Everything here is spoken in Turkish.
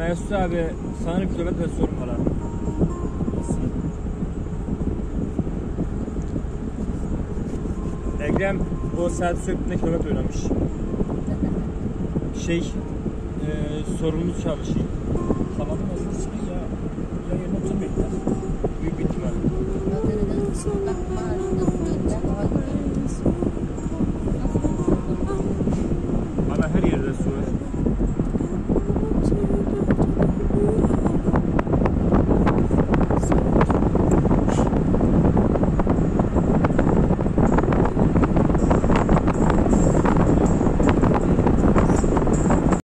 Mesut abi sana kilometre sorun var abi. Ekrem o saat söktüğünde kilometre oynamış. Sorunumuz çalışıyor. Kanalım hazır çıkıyor ya.